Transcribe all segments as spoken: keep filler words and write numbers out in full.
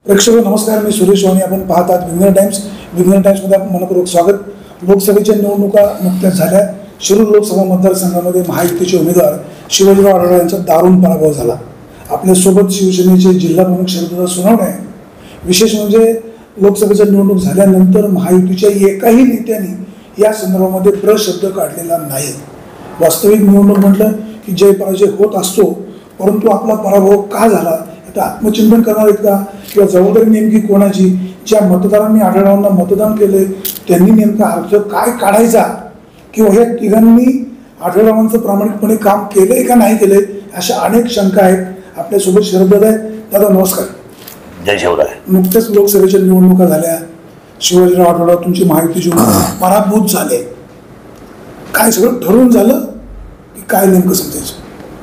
प्रेक्षक नमस्कार, मी सुरेश वाणी. आपण पाहत आहात विघ्नर टाइम्स. विघ्नर टाइम्समध्ये आपण मनपूर्वक स्वागत. लोकसभेच्या निवडणुका नुकत्याच झाल्या. शिरूर लोकसभा मतदारसंघामध्ये महायुतीचे उमेदवार शिवाजीराव आढळराव यांचा दारुण पराभव झाला. आपल्यासोबत शिवसेनेचे जिल्हा प्रमुख शरददादा सोनवणे. विशेष म्हणजे लोकसभेच्या निवडणूक झाल्यानंतर महायुतीच्या एकाही नेत्यांनी या संदर्भामध्ये प्रशब्द काढलेला नाही. वास्तविक निवडणूक म्हटलं की जय पराजय होत असतो, परंतु आपला पराभव का झाला आता आत्मचिंतन करणार आहेत का, किंवा जबाबदारी नेमकी कोणाची? ज्या मतदारांनी आढळरावांना मतदान केले त्यांनी नेमका अर्थ काय काढायचा, किंवा ह्या तिघांनी आढळरावांचं प्रामाणिकपणे काम केलंय का नाही केलंय, अशा अनेक शंका आहेत. आपल्यासोबत शरददादा आहेत. दादा नमस्कार. जय शिवराय. नुकत्याच लोकसभेच्या निवडणुका झाल्या. शिवाजीराव आढळराव तुमची माहितीची पराभूत झाले. काय सगळं ठरवून झालं की काय नेमकं समजायचं?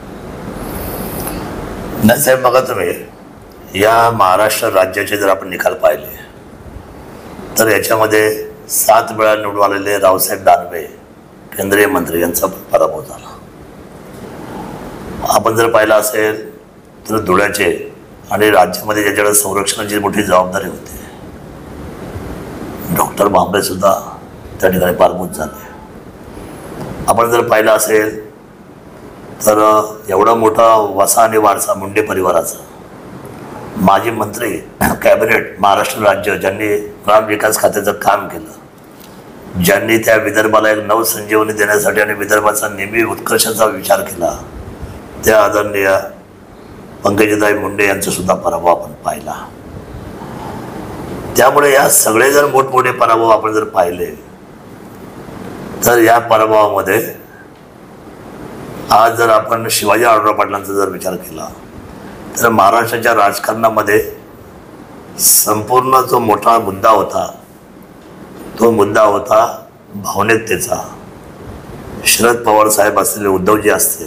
नाही साहेब, बघा तुम्ही या महाराष्ट्र राज्याचे जर आपण निकाल पाहिले तर याच्यामध्ये सात वेळा निवडून आलेले रावसाहेब दानवे केंद्रीय मंत्री यांचा पराभव झाला. आपण जर पाहिलं असेल तर धुळ्याचे आणि राज्यामध्ये ज्याच्याकडे संरक्षणाची मोठी जबाबदारी होती डॉक्टर भांबरे सुद्धा त्या ठिकाणी पराभूत झाले. आपण जर पाहिलं असेल तर एवढा मोठा वसा आणि वारसा मुंडे परिवाराचा माजी मंत्री कॅबिनेट महाराष्ट्र राज्य ज्यांनी ग्राम विकास खात्याचं काम केलं, ज्यांनी त्या विदर्भाला एक नवसंजीवनी देण्यासाठी आणि विदर्भाचा नेहमी उत्कर्षाचा विचार केला, त्या आदरणीय पंकजाताई मुंडे यांचा सुद्धा पराभव आपण पाहिला. त्यामुळे या सगळे जर मोठमोठे पराभव आपण जर पाहिले तर या पराभवामध्ये आज जर आपण शिवाजी आढळराव पाटलांचा जर विचार केला तर महाराष्ट्राच्या राजकारणामध्ये संपूर्ण जो मोठा मुद्दा होता तो मुद्दा होता भावनिकतेचा. शरद पवार साहेब असतील, उद्धवजी असतील,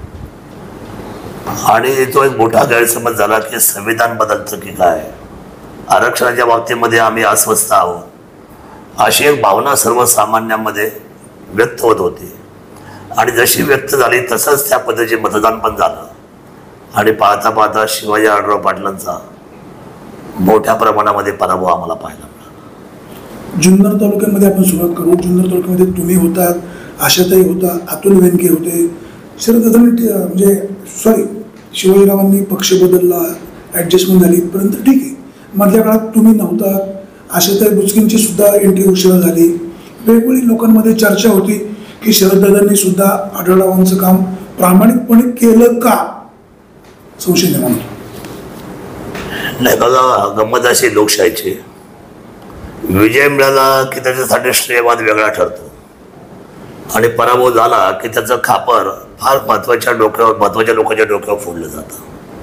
आणि तो एक मोठा गैरसमज झाला की संविधान बदलतं की काय, आरक्षणाच्या बाबतीमध्ये आम्ही अस्वस्थ आहोत, अशी एक भावना सर्वसामान्यांमध्ये व्यक्त होत होती. आणि जशी व्यक्त झाली तसंच त्या पद्धतीचे मतदान पण झालं. आणि पाहता पाहता शिवाजी आढळराव पाटलांचा मोठ्या प्रमाणामध्ये पराभव आम्हाला पाहायला मिळाला. जुन्नर तालुक्यामध्ये आपण सुरुवात करू. जुन्नर तालुक्यामध्ये तुम्ही होतात, आशाताई होता, अतुल वेनके होते. शरददादांनी म्हणजे सॉरी शिवाजीरावांनी पक्ष बदलला, ॲडजस्टमेंट झाली इथपर्यंत ठीक आहे. मधल्या काळात तुम्ही नव्हता, आशाताई बुचकेंची सुद्धा एंट्री उशिरा झाली. वेगवेगळी लोकांमध्ये चर्चा होती की शरददादांनी सुद्धा आढळरावांचं काम प्रामाणिकपणे केलं का, संशय निर्माण होतो. नाही बघा, गंमत अशी लोकशाहीची, विजय मिळाला की त्याच्यासाठी श्रेयवाद वेगळा ठरतो आणि पराभव झाला की त्याचं खापर फार महत्वाच्या डोक्यावर महत्वाच्या लोकांच्या डोक्यावर फोडलं जातं.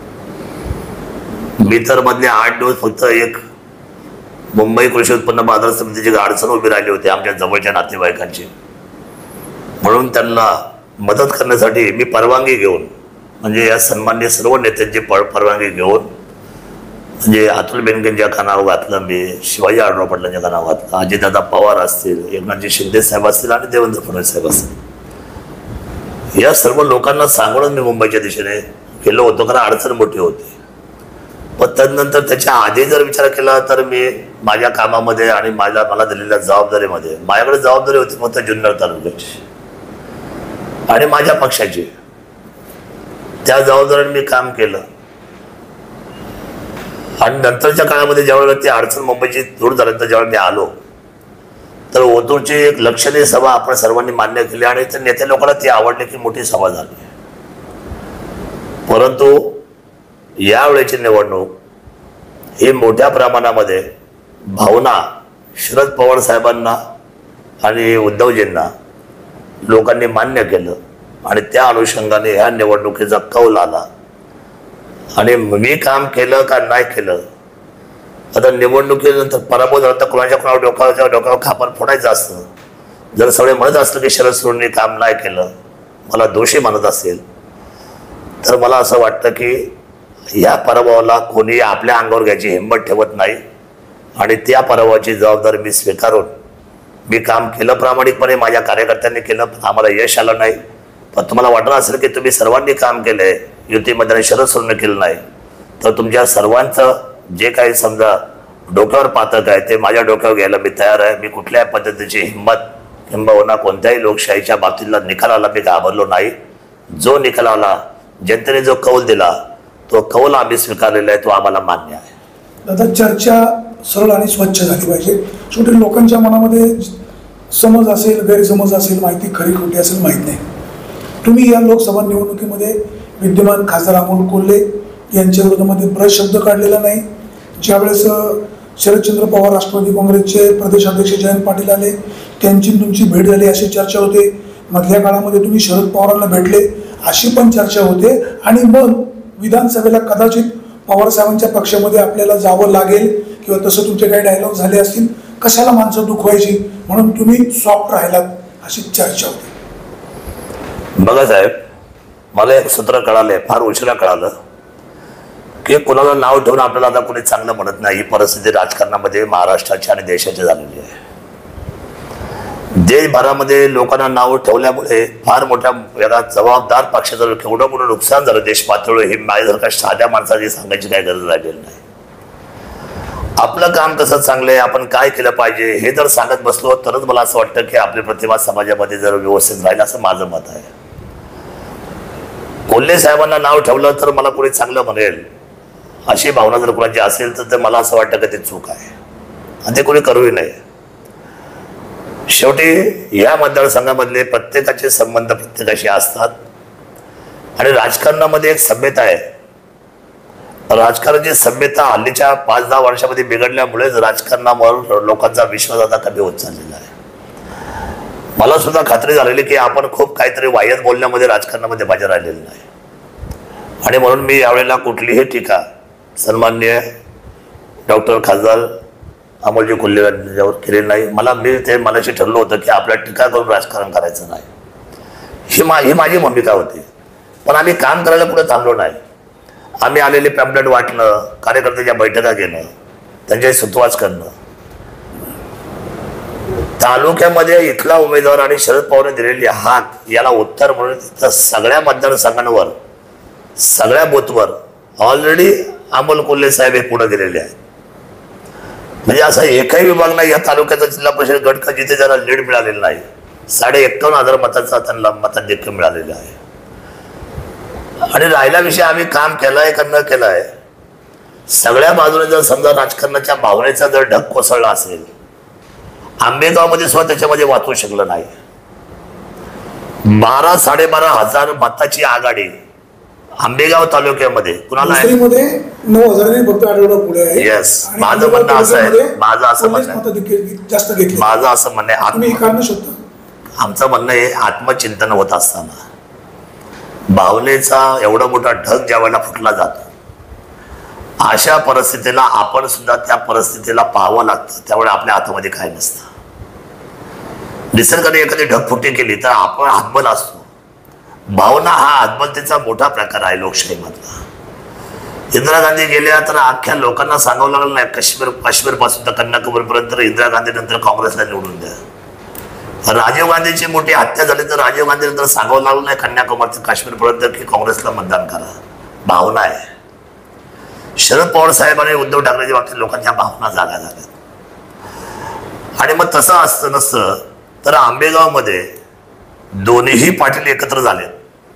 मी तर मधले आठ दिवस फक्त एक मुंबई कृषी उत्पन्न बाजार समितीची अडचण उभी राहिली होती आमच्या जवळच्या नातेवाईकांची, म्हणून त्यांना मदत करण्यासाठी मी परवानगी घेऊन, म्हणजे या सन्माननीय सर्व नेत्यांची पर परवानगी घेऊन, म्हणजे अतुल बेनकेंच्या कानावर घातलं मी, शिवाजी आढळराव पाटलांच्या कानावर घातलं, अजितदादा पवार असतील, एकनाथजी शिंदे साहेब असतील आणि देवेंद्र फडणवीस साहेब असतील, या सर्व लोकांना सांगून मी मुंबईच्या दिशेने गेलो होतो, कारण अडचण मोठी होती. पण तदनंतर त्याच्या आधी जर विचार केला तर मी माझ्या कामामध्ये आणि माझ्या मला दिलेल्या जबाबदारीमध्ये, माझ्याकडे जबाबदारी होती फक्त जुन्नर तालुक्याची आणि माझ्या पक्षाची, त्या जबाबदारीने मी काम केलं. आणि नंतरच्या काळामध्ये ज्यावेळेला ती अडचण मुंबईची दूर झाल्यानंतर ज्यावेळेला मी आलो तर ओतूरची एक लक्षणीय सभा आपण सर्वांनी मान्य केली आणि त्या नेते लोकांना ती आवडली की मोठी सभा झाली. परंतु यावेळेची निवडणूक ही मोठ्या प्रमाणामध्ये भावना शरद पवार साहेबांना आणि उद्धवजींना लोकांनी मान्य केलं आणि त्या अनुषंगाने ह्या निवडणुकीचा कौल आला. आणि मी काम केलं का नाही केलं, आता निवडणुकीनंतर पराभव झाला तर कोणाच्या कोणावर डोक्याच्या डोक्यावर खापर फोडायचं असतं. जर सगळे म्हणत असलं की शरद सोडून काम नाही केलं, मला दोषी मानत असेल, तर मला असं वाटतं की या पराभवाला कोणी आपल्या अंगावर घ्यायची हिंमत ठेवत नाही आणि त्या पराभवाची जबाबदारी मी स्वीकारून मी काम केलं प्रामाणिकपणे, माझ्या कार्यकर्त्यांनी केलं, आम्हाला यश आलं नाही. पण तुम्हाला वाटलं असेल की तुम्ही सर्वांनी काम केलंय, युतीमध्ये शरद सोडून केलं नाही, तर तुमच्या सर्वांचं जे काही समजा डोक्यावर पातक आहे ते माझ्या डोक्यावर घ्यायला मी तयार आहे. मी कुठल्याही पद्धतीची हिंमत किंबहुना कोणत्याही लोकशाहीच्या बाबतीतला निकालाला मी घाबरलो नाही. जो निकाल आला, जनतेने जो कौल दिला, तो कौल आम्ही स्वीकारलेला आहे, तो आम्हाला मान्य आहे. दादा, चर्चा सरळ आणि स्वच्छ झाली पाहिजे. शेवटी लोकांच्या मनामध्ये समज असेल, गैरसमज असेल, माहिती खरी खोटी असेल माहीत नाही. तुम्ही या लोकसभा निवडणुकीमध्ये विद्यमान खासदार अमोल कोल्हे यांच्या विरोधामध्ये ब्रश शब्द काढलेला नाही. ज्यावेळेस शरदचंद्र पवार राष्ट्रवादी काँग्रेसचे प्रदेशाध्यक्ष जयंत पाटील आले, त्यांची तुमची भेट झाली अशी चर्चा होते. मधल्या काळामध्ये तुम्ही शरद पवारांना भेटले अशी पण चर्चा होते. आणि मग विधानसभेला कदाचित पवार साहेबांच्या पक्षामध्ये आपल्याला जावं लागेल किंवा तसं तुमचे काही डायलॉग झाले असतील, कशाला माणसं दुखवायची म्हणून तुम्ही सॉफ्ट राहिलात अशी चर्चा होती. बघा साहेब, मला एक सूत्र कळालंय, फार उशिरा कळालं की कोणाला नाव ठेवून आपल्याला आता कोणी चांगलं म्हणत नाही. ही परिस्थिती राजकारणामध्ये महाराष्ट्राची आणि देशाची झालेली आहे. देशभरामध्ये लोकांना नाव ठेवल्यामुळे फार मोठ्या याला जबाबदार पक्षाचं केवढं मोठं नुकसान झालं देश पातळीवर, हे माझ्यासारख्या साध्या माणसाची सांगायची काही गरज राहिलेली नाही. आपलं काम कसं चांगलं आहे, आपण काय केलं पाहिजे हे जर सांगत बसलो तरच मला असं वाटतं की आपली प्रतिमा समाजामध्ये जर व्यवस्थित राहील, असं माझं मत आहे. कोल्हे साहेबांना नाव ठेवलं तर मला कोणी चांगलं म्हणेल अशी भावना जर कोणाची असेल तर ते मला असं वाटतं की ते चूक आहे आणि ते कोणी करूही नये. शेवटी या मतदारसंघामधले प्रत्येकाचे संबंध प्रत्येकाशी असतात आणि राजकारणामध्ये एक सभ्यता आहे. राजकारणाची सभ्यता हल्लीच्या पाच दहा वर्षामध्ये बिघडल्यामुळेच राजकारणावर लोकांचा विश्वास आता कमी होत चाललेला आहे. मला सुद्धा खात्री झालेली की आपण खूप काहीतरी वाह्यात बोलण्यामध्ये राजकारणामध्ये बाजार राहिलेलं नाही. आणि म्हणून मी यावेळेला कुठलीही टीका सन्माननीय डॉक्टर खासदार अमोलजी कोल्हे यांच्यावर केलेली नाही. मला मी ते मनाशी ठरलं होतं की आपल्या टीका करून राजकारण करायचं नाही, ही मा ही माझी भूमिका होती. पण आम्ही काम करायला कुठे थांबलो नाही. आम्ही आलेले पॅम्पलेट वाटणं, कार्यकर्त्याच्या बैठका घेणं, त्यांच्याशी सुतवाच करणं, तालुक्यामध्ये इथला उमेदवार आणि शरद पवारने दिलेली हाक याला उत्तर म्हणून तिथं सगळ्या मतदारसंघांवर सगळ्या बूथवर ऑलरेडी अमोल कोल्हे साहेब हे पुढे गेलेले आहेत. म्हणजे असा एकही विभाग नाही या तालुक्याचा जिल्हा परिषद गट का जिथे ज्याला लीड मिळालेलं नाही. साडे एक्कावन्न हजार मतांचा त्यांना मताधिक्य मिळालेलं आहे. आणि राहिला विषय आम्ही काम केलाय का न केलाय, सगळ्या बाजूने जर समजा राजकारणाच्या भावनेचा जर ढग कोसळला असेल, आंबेगावमध्ये सुद्धा त्याच्यामध्ये वाचू शकलं नाही. बारा साडेबारा हजार मताची आघाडी आंबेगाव तालुक्यामध्ये कुणाला आहे? नऊ हजारांनी फक्त आढळला पुढे आहे. येस, माझं म्हणणं असं आहे, माझं असं म्हणणं जास्त घेतलं माझं असं म्हणणं आहे, शकतो आमचं म्हणणं आहे आत्मचिंतन होत असताना भावनेचा एवढा मोठा ढग ज्या वेळेला फुटला जातो, अशा परिस्थितीला आपण सुद्धा त्या परिस्थितीला पाहावं लागतं. त्यामुळे आपल्या हातामध्ये काय नसतं. निसर्गाने एखादी ढगफुटी केली तर आपण हातबल असतो. भावना हा हातबलतेचा मोठा प्रकार आहे लोकशाहीमधला. इंदिरा गांधी गेल्या तर अख्ख्या लोकांना सांगावं लागलं नाही, काश्मीर काश्मीर पासून तर कन्याकुमारीपर्यंत इंदिरा गांधी नंतर काँग्रेसला निवडून द्या. राजीव गांधीची मोठी हत्या झाली तर राजीव गांधी नंतर सांगावं लागलं नाही कन्याकुमारी ते काश्मीरपर्यंत की काँग्रेसला मतदान करा. भावना आहे. शरद पवार साहेब आणि उद्धव ठाकरेच्या बाबतीत लोकांच्या भावना जागा झाल्या. आणि मग तसं असतं नसतं तर आंबेगावमध्ये दोन्हीही पाटील एकत्र झाले.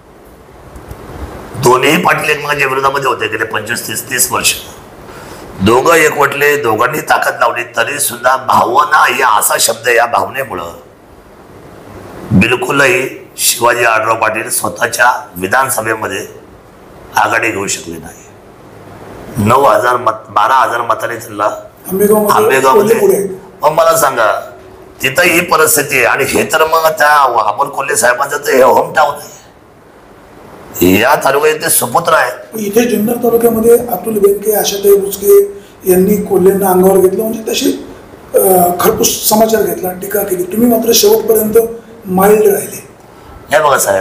दोन्हीही पाटील एकमेकांच्या विरोधामध्ये होते गेले पंचवीस तीस तीस वर्ष. दोघं एकवटले, दोघांनी ताकद लावली, तरी सुद्धा भावना या असा शब्द, या भावनेमुळं बिलकुलही शिवाजी आढळराव पाटील स्वतःच्या विधानसभेमध्ये आघाडी घेऊ शकले नाही. नऊ हजार मत बारा हजार मतांनी त्यांना आंबेगावमध्ये. मग मला सांगा, तिथं ही परिस्थिती आहे. आणि हे तर मग त्या अमोल कोल्हे साहेबांचं तर हे होम टाऊन आहे, या तालुक्यात ते सुपुत्र आहे. इथे जुन्नर तालुक्यामध्ये अतुल बेनके, आशाताई बुचके यांनी कोल्हेंना अंगावर घेतलं, म्हणजे तशी खरपूस समाचार घेतला, टीका केली. तुम्ही मात्र शेवटपर्यंत माइल्ड राहिले. हे बघा साहेब,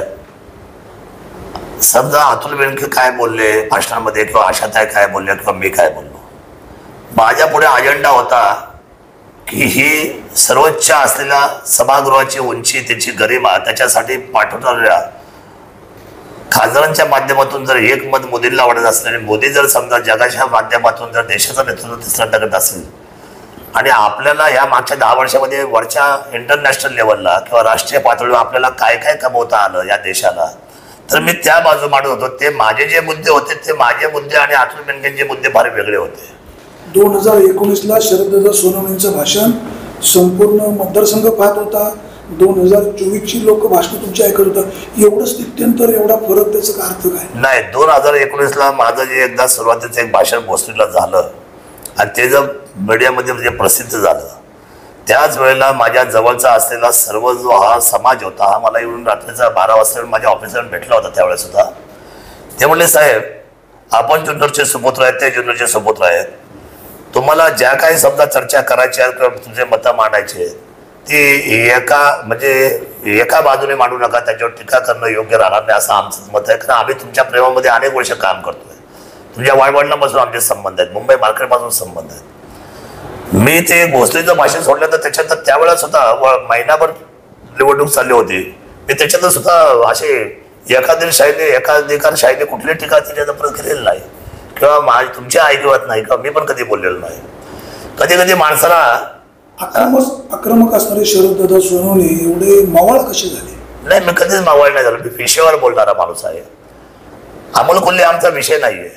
समजा अतुल बेनके काय बोलले भाषणामध्ये किंवा आशाताई काय बोलल्या किंवा मी काय बोललो, माझ्या पुढे अजेंडा होता की ही सर्वोच्च असलेल्या सभागृहाची उंची, त्याची गरिमा, त्याच्यासाठी पाठवणाऱ्या खासदारांच्या माध्यमातून जर एक मत मोदींना वाढत असेल आणि मोदी जर समजा जगाच्या माध्यमातून जर देशाचं नेतृत्व तिसऱ्यांदा करत असेल आणि आपल्याला या मागच्या दहा वर्षामध्ये वरच्या इंटरनॅशनल लेवलला किंवा राष्ट्रीय पातळीवर आपल्याला काय काय कमवता आलं या देशाला, तर मी त्या बाजू मांडत होतो. ते माझे जे मुद्दे होते ते माझे मुद्दे आणि अतुल बेनकेंचे मुद्दे फार वेगळे होते. दोन हजार एकोणीसला शरददादा सोनवणेंचं भाषण संपूर्ण मतदारसंघ पाहत होता. दोन हजार चोवीसची लोक भाषण तुमच्या ऐकत होतं. एवढं स्थित्यंतर, एवढा फरक, त्याचा काय अर्थ काय? नाही, दोन हजार एकोणीसला माझं जे एकदा सुरुवातीचं एक भाषण भोसरीला झालं आणि ते जर मीडियामध्ये म्हणजे प्रसिद्ध झालं, त्याच वेळेला माझ्या जवळचा असलेला सर्व जो हा समाज होता हा मला येऊन रात्रीचा बारा वाजता माझ्या ऑफिसवर भेटला होता. त्यावेळेस सुद्धा ते म्हणले, साहेब आपण जुन्नरचे सुपुत्र आहेत, ते जुन्नरचे सुपुत्र आहेत, तुम्हाला ज्या काही समजा चर्चा करायची आहे किंवा तुमचे मतं मांडायचे ती एका म्हणजे एका बाजूने मांडू नका, त्याच्यावर टीका करणं योग्य राहणार नाही असं आमचं मत आहे. कारण आम्ही तुमच्या प्रेमामध्ये अनेक वर्ष काम करतोय, तुमच्या वाडवडिलांपासून आमचे संबंध आहेत, मुंबई मार्केटपासून संबंध आहेत. मी ते भोसरीचं भाषण सोडलं तर त्याच्यानंतर त्यावेळेला सुद्धा महिनाभर निवडणूक चालली होती, मी त्याच्यातच सुद्धा असे एकाधिकारशाहीने एकाधिकारशाहीने कुठली टीका तिच्याचा परत केलेली नाही किंवा माझी तुमची ऐकवत नाही किंवा मी पण कधी बोललेलो नाही. कधी कधी माणसाला आक्रमक आक्रमक असणारे शरददादा सोनवणे एवढे मावळ कसे झाले? नाही, मी कधीच मावळ नाही झालो. मी विषयावर बोलणारा माणूस आहे. अमोल कोल्हे आमचा विषय नाहीये.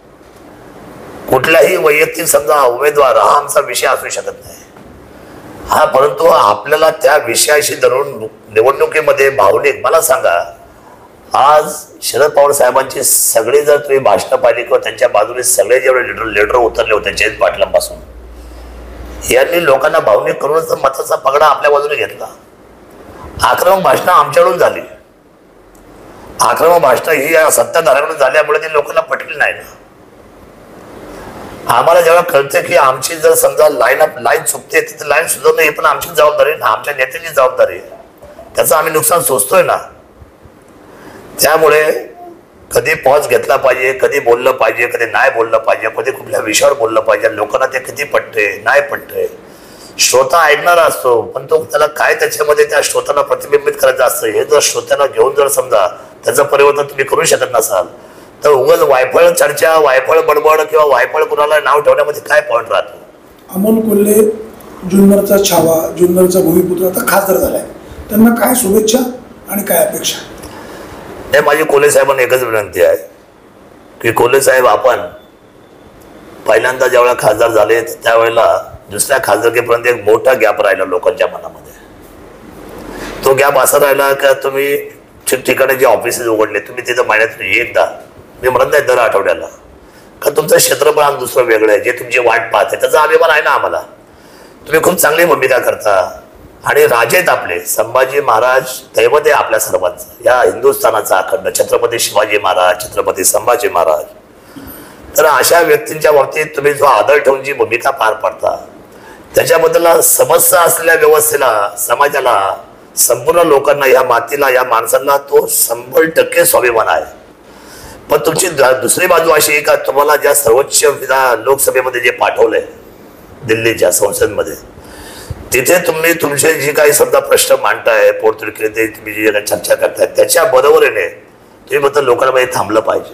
कुठल्याही वैयक्तिक समजा उमेदवार हा आमचा विषय असू शकत नाही हा, परंतु आपल्याला त्या विषयाशी धरून निवडणुकीमध्ये भावनिक, मला सांगा आज शरद पवार साहेबांची सगळे जर तुम्ही भाषणं पाहिली किंवा त्यांच्या बाजूने सगळे जेवढे लिडर लिडर उतरले होते जयंत पाटलांपासून, यांनी लोकांना भावनिक करूनच मताचा पगडा आपल्या बाजूने घेतला. आक्रमक भाषणं आमच्याकडून झाली. आक्रमक भाषणं ही या सत्ताधाऱ्याकडून झाल्यामुळे ती लोकांना पटली नाही ना. आम्हाला जेव्हा कळतं की आमची जर समजा लाईन अप लाईन चुकते तिथे लाईन सुधारणं ही पण आमची जबाबदारी ना, आमच्या नेत्यांची जबाबदारी आहे. त्याचं आम्ही नुकसान सोचतोय ना. त्यामुळे कधी पॉज घेतला पाहिजे, कधी बोललं पाहिजे, कधी नाही बोललं पाहिजे, कधी कुठल्या विषयावर बोललं पाहिजे, लोकांना ते किती पटते नाही पटते. श्रोता ऐकणारा असतो पण तो त्याला काय त्याच्यामध्ये त्या श्रोताला प्रतिबिंबित करायचं असतं हे जर श्रोत्याला घेऊन जर समजा त्याचं परिवर्तन तुम्ही करू शकत नसाल तर उगाच वायफळ चर्चा, वायफळ बडबड किंवा वायफळ कुणाला नाव ठेवण्यामध्ये काय पॉईंट राहतो? अमोल कोल्हे जुन्नरचा छावा, जुन्नरचा भूमिपुत्र आता खासदार झालाय, त्यांना काय शुभेच्छा आणि काय अपेक्षा? नाही, माझी कोल्हे साहेबांना एकच विनंती आहे की कोल्हे साहेब आपण पहिल्यांदा ज्यावेळेला खासदार झाले त्यावेळेला दुसऱ्या खासदारकीपर्यंत एक मोठा गॅप राहिला लोकांच्या मनामध्ये. तो गॅप असा राहिला का तुम्ही ठिकठिकाणी जे ऑफिसेस उघडले तुम्ही तिथं महिन्यातून एकदा, मी म्हणत नाही दर आठवड्याला, का तुमचं क्षेत्रफळ दुसरं वेगळं आहे जे तुमची वाट पाहते त्याचा अभिमान आहे ना आम्हाला. तुम्ही खूप चांगली भूमिका करता आणि राजे आहेत आपले. संभाजी महाराज दैवत आहे आपल्या सर्वांचं, या हिंदुस्थानाचा अखंड, छत्रपती शिवाजी महाराज, छत्रपती संभाजी महाराज. तर अशा व्यक्तींच्या बाबतीत तुम्ही जो आदर ठेवून जी भूमिका पार पाडता त्याच्याबद्दल समस्या असलेल्या व्यवस्थेला, समाजाला, संपूर्ण लोकांना, या मातीला, या माणसांना तो शंभर टक्के स्वाभिमान आहे. पण तुमची दुसरी बाजू अशी आहे का तुम्हाला ज्या सर्वोच्च लोकसभेमध्ये जे पाठवलंय दिल्लीच्या संसदमध्ये, तिथे तुम्ही तुमचे जे काही समजा प्रश्न मांडताय, पोटतिडकी ते तुम्ही जी काही चर्चा करताय त्याच्या बरोबरीने तुम्ही बद्दल लोकांमध्ये थांबलं पाहिजे.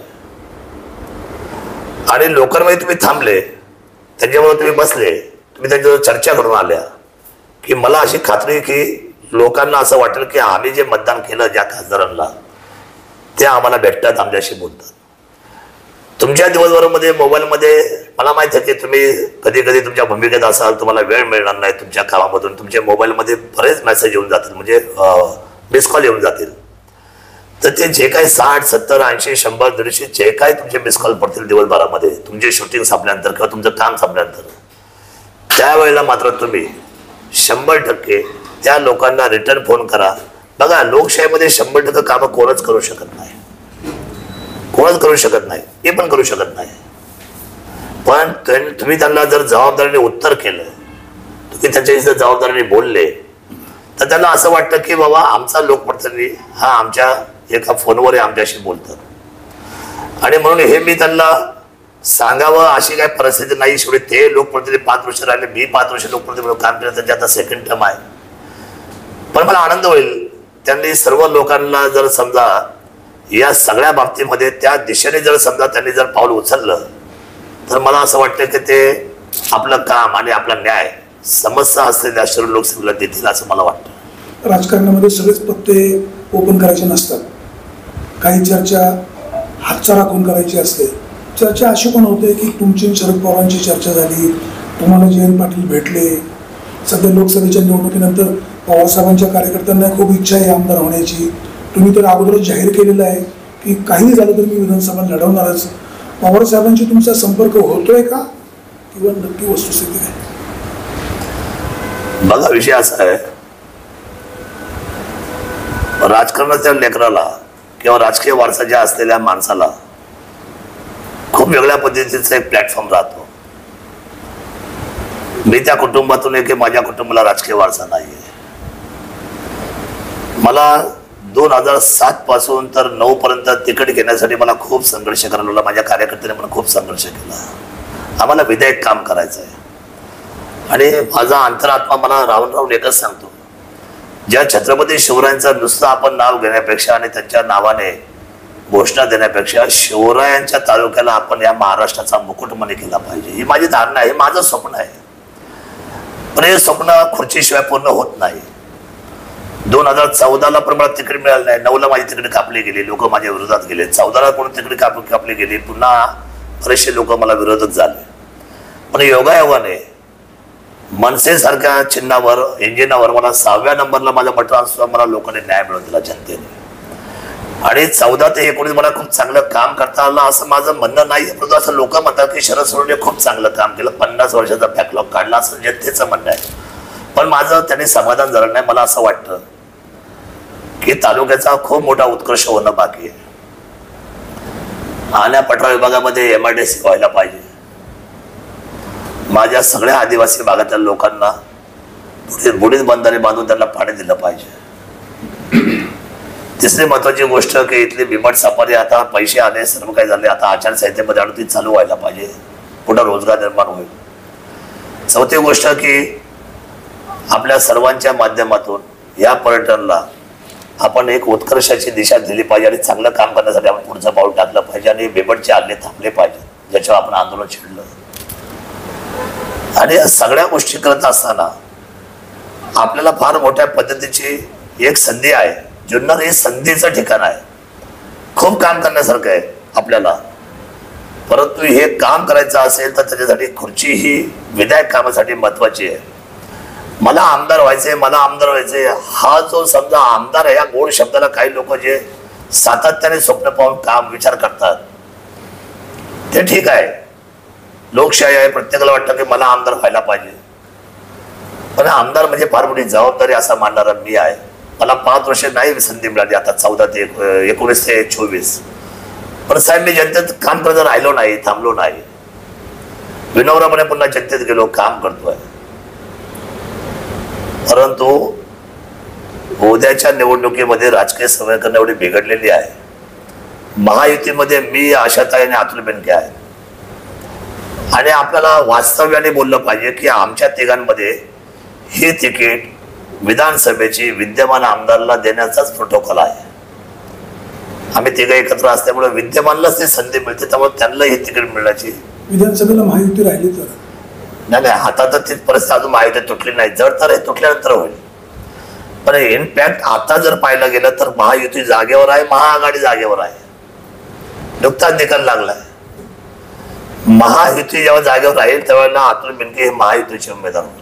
आणि लोकांमध्ये तुम्ही थांबले, त्यांच्याबरोबर तुम्ही बसले, तुम्ही त्यांच्यावर चर्चा करून आल्या की मला अशी खात्री की लोकांना असं वाटेल की आम्ही जे मतदान केलं ज्या खासदारांना ते आम्हाला भेटतात, आमच्याशी बोलतात. तुमच्या दिवसभरामध्ये मोबाईलमध्ये मला माहिती आहे की तुम्ही कधी कधी तुमच्या भूमिकेत असाल, तुम्हाला वेळ मिळणार नाही तुमच्या कामामधून, तुमच्या मोबाईलमध्ये बरेच मेसेज येऊन जातील, म्हणजे मिस कॉल येऊन जातील. तर ते जे काही साठ सत्तर ऐंशी शंभर दीडशे जे काही तुमचे मिस कॉल पडतील दिवसभरामध्ये तुमचे शूटिंग संपल्यानंतर किंवा तुमचं काम संपल्यानंतर, त्यावेळेला मात्र तुम्ही शंभर टक्के त्या लोकांना रिटर्न फोन करा. बघा, लोकशाहीमध्ये शंभर टक्के कामं कोणच करू शकत नाही, कोणच करू शकत नाही, हे पण करू शकत नाही. पण तुम्ही त्यांना जर जबाबदारीने उत्तर केलं, तुम्ही त्यांच्याशी जर जबाबदारीने बोलले तर त्यांना असं वाटतं की बाबा आमचा लोकप्रतिनिधी हा आमच्या एका फोनवर आमच्याशी बोलतात. आणि म्हणून हे मी त्यांना सांगावं अशी काही परिस्थिती नाही. शेवटी ते लोकप्रतिनिधी पाच वर्ष राहिले, मी पाच वर्ष लोकप्रतिनिधी काम केलं, त्यांची आता सेकंड टर्म आहे. पण मला आनंद होईल त्यांनी सर्व लोकांना जर समजा या सगळ्या बाबतीमध्ये त्या दिशेने जर समजा त्यांनी जर पाऊल उचललं तर मला असं वाटतं की ते आपलं काम आणि आपला न्याय समस्या असलेल्या शिरूर लोकसभेला देतील असं मला वाटतं. राजकारणामध्ये सगळेच पत्ते ओपन करायचे नसतात. काही चर्चा हातचा राखून करायची असते. चर्चा अशी पण होते की तुमची शरद पवारांची चर्चा झाली, तुम्हाला जयंत पाटील भेटले. सध्या लोकसभेच्या निवडणुकीनंतर पवारसाहेबांच्या कार्यकर्त्यांना खूप इच्छा आहे आमदार होण्याची. तुम्ही तर अगोदरच जाहीर केलेलं आहे की काही झालं तर मी विधानसभा लढवणारच. पवारसाहेबांशी तुमचा संपर्क होतोय का किंवा नक्की वस्तुस्थिती आहे? बघा, विषय असा आहे, राजकारणाच्या लेकराला किंवा राजकीय वारसा ज्या असलेल्या माणसाला खूप वेगळ्या पद्धतीचा एक प्लॅटफॉर्म राहतो. मी त्या कुटुंबातून आहे की माझ्या कुटुंबाला राजकीय वारसा नाहीये. मला दोन हजार सात पासून तर नऊ पर्यंत तिकीट घेण्यासाठी मला खूप संघर्ष करायला लागला. माझ्या कार्यकर्त्यांनी मला खूप संघर्ष केला. आम्हाला विधायक काम करायचं आहे आणि माझा अंतरात्मा मला राहून राहून एकच सांगतो, ज्या छत्रपती शिवरायांचं नुसतं आपण नाव घेण्यापेक्षा आणि त्यांच्या नावाने घोषणा देण्यापेक्षा शिवरायांच्या तालुक्याला आपण या महाराष्ट्राचा मुकुटमणी केला पाहिजे, ही माझी धारणा आहे, माझं स्वप्न आहे. पण हे स्वप्न खुर्चीशिवाय पूर्ण होत नाही. दोन हजार चौदाला पण मला तिकीट मिळालं नाही. नऊला माझी तिकीट कापली गेली, लोक माझ्या विरोधात गेले. चौदाला कोण तिकीट काप कापली गेली, पुन्हा बरेचसे लोक मला विरोधक झाले. पण योगायोगाने मनसेसारख्या चिन्हावर इंजिनावर मला सहाव्या नंबरला माझा बटन सुद्धा मला लोकांनी न्याय मिळवून दिला जनतेने. आणि चौदा ते एकोणीस मला खूप चांगलं काम करता आलं असं माझं म्हणणं नाही, परंतु असं लोक म्हणतात की शरद सोनवणे खूप चांगलं काम केलं, पन्नास वर्षाचा बॅकलॉग काढला असं जनतेचं म्हणणं आहे. पण माझं त्यांनी समाधान झालं नाही. मला असं वाटतं की तालुक्याचा खूप मोठा उत्कर्ष होणं बाकी आहे. आण्या पठरा विभागामध्ये एम आय डी सी व्हायला पाहिजे. माझ्या सगळ्या आदिवासी भागातील लोकांना बुडीत बंधारे बांधून त्यांना पाणी दिलं पाहिजे. तिसरी महत्वाची गोष्ट की इथली बिमट सफारी आता पैसे आले, सर्व काही झाले, आता आचारसंहितेमध्ये अडती चालू व्हायला पाहिजे, पुढे रोजगार निर्माण होईल. चौथी गोष्ट की आपल्या सर्वांच्या माध्यमातून या पर्यटनाला आपण एक उत्कर्षाची दिशा दिली पाहिजे आणि चांगलं काम करण्यासाठी आपण पुढचं पाऊल टाकलं पाहिजे आणि बिबटचे हल्ले थांबले पाहिजे ज्याच्यावर आपण आंदोलन छेडलं. आणि या सगळ्या गोष्टी करत असताना आपल्याला फार मोठ्या पद्धतीची एक संधी आहे. जुन्नर हे संधीचं ठिकाण आहे, खूप काम करण्यासारखं आहे आपल्याला. परंतु हे काम करायचं असेल तर त्याच्यासाठी खुर्ची ही विधायक कामासाठी महत्वाची आहे. मला आमदार व्हायचंय, मला आमदार व्हायचंय हा जो समजा आमदार आहे या गोड शब्दाला काही लोक जे सातत्याने स्वप्न पाहून काम विचार करतात ते ठीक आहे. लोकशाही आहे, प्रत्येकाला वाटतं की मला आमदार व्हायला पाहिजे. पण आमदार म्हणजे फार मोठी जबाबदारी असा मानणारा मी आहे. मला पाच वर्ष नाही संधी मिळाली, आता चौदा ते एकोणीस ते चोवीस. पण साहेब मी जनतेत काम करत राहिलो नाही, थांबलो नाही. विनम्रपणे पुन्हा जनतेत गेलो, काम करतोय. परंतु उद्याच्या निवडणुकीमध्ये राजकीय समीकरण एवढी बिघडलेली आहे. महायुतीमध्ये मी, आशाताई आणि अतुल बेनके आहे आणि आपल्याला वास्तव्याने बोललं पाहिजे की आमच्या तिघांमध्ये ही तिकीट विधानसभेची विद्यमान आमदारला देण्याचाच प्रोटोकॉल आहे. आम्ही तिघं एकत्र असल्यामुळे विद्यमानलाच ती संधी मिळते, त्यामुळे त्यांना ही तिकीट मिळण्याची. विधानसभेला महायुती राहिली तर नाही नाही आता तर ती परिस्थिती अजून महायुती तुटली नाही. जर तर हे तुटल्यानंतर होईल. पण इनफॅक्ट आता जर पाहायला गेलं तर महायुती जागेवर आहे, महाआघाडी जागेवर आहे. नुकताच निकाल लागलाय. महायुती जेव्हा जागेवर राहील त्यावेळेला अतुल बेनके हे महायुतीचे उमेदवार होते.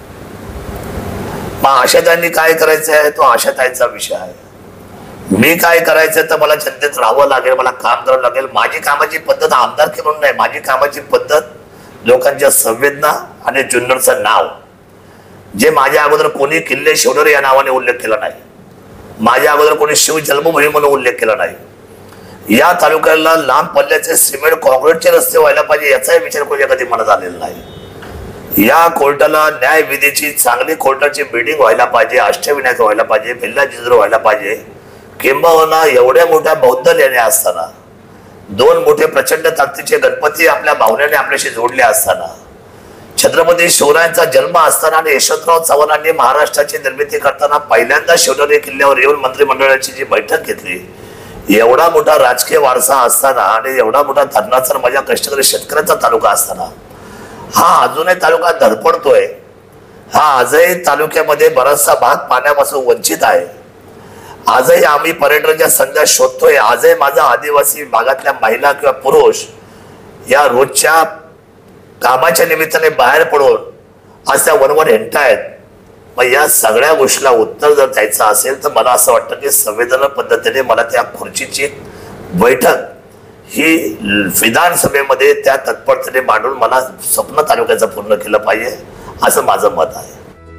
मग आशाताईंनी काय करायचं आहे तो आशाताईंचा विषय आहे. मी काय करायचं तर मला जनतेत राहावं लागेल, मला काम करावं लागेल. माझी कामाची पद्धत आमदारकी म्हणून नाही, माझी कामाची पद्धत लोकांच्या संवेदना आणि जुन्नरचं नाव जे माझ्या अगोदर कोणी किल्ले शिवनेर या नावाने उल्लेख केला नाही, माझ्या अगोदर कोणी शिव जन्मभूमी म्हणून उल्लेख केला नाही. या तालुक्याला लांब पल्ल्याचे सिमेंट कॉन्क्रीटचे रस्ते व्हायला पाहिजे याचाही विचार कोणी कधी मनात आलेला नाही. या कोर्टाला न्यायविधीची चांगली कोर्टाची बिल्डिंग व्हायला पाहिजे, अष्टविनायक व्हायला पाहिजे, बिल्ला जिंजर व्हायला पाहिजे. किंबहुना एवढ्या मोठ्या बौद्ध लेण्या असताना, दोन मोठे प्रचंड ताकदीचे गणपती आपल्या भावनेने आपल्याशी जोडले असताना, छत्रपती शिवरायांचा जन्म असताना आणि यशवंतराव चव्हाणांनी महाराष्ट्राची निर्मिती करताना पहिल्यांदा शिवनेरी किल्ल्यावर येऊन मंत्रिमंडळाची जी बैठक घेतली, एवढा मोठा राजकीय वारसा असताना आणि एवढा मोठा धरणाचा माझ्या कष्टकरी शेतकऱ्याचा तालुका असताना हा अजूनही तालुका धडपडतोय. हा आजही तालुक्यामध्ये बराचसा भाग पाण्यापासून वंचित आहे. आजही आम्ही पर्यटनाच्या संध्या शोधतोय. आजही माझा आदिवासी भागातल्या महिला किंवा पुरुष या रोजच्या कामाच्या निमित्ताने बाहेर पडून आज त्या वनवन हिंडतायत. मग या सगळ्या गोष्टीला उत्तर जर द्यायचं असेल तर मला असं वाटतं की संवेदनशील पद्धतीने मला त्या खुर्चीची बैठक ही विधानसभेमध्ये त्या तत्परतेने मांडून मला स्वप्न तालुक्याचं पूर्ण केलं पाहिजे असं माझं मत आहे.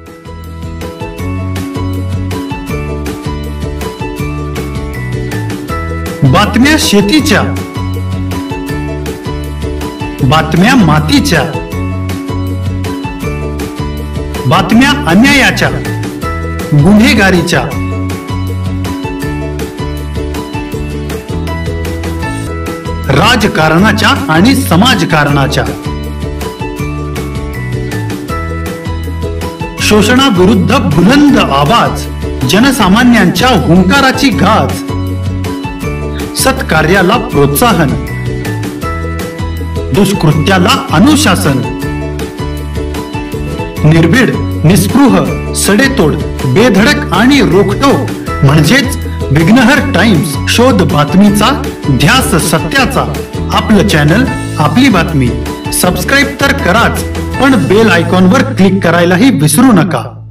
बातम्या शेतीच्या, बातम्या मातीच्या, बातम्या अन्यायाच्या, गुन्हेगारीच्या, राजकारणाच्या आणि समाजकारणाच्या, शोषणाविरुद्ध बुलंद आवाज, जनसामान्यांच्या हुंकाराची गाज, सत्कार्याला प्रोत्साहन, दुष्कृत्याला अनुशासन, निर्भीड, निस्पृह, सडेतोड, बेधडक आणि रोखटोक म्हणजेच विघ्नहर टाइम्स. शोध बातमीचा, ध्यास सत्याचा. आपलं चॅनल, आपली बातमी. सबस्क्राईब तर कराच, पण बेल आयकॉनवर क्लिक करायलाही विसरू नका.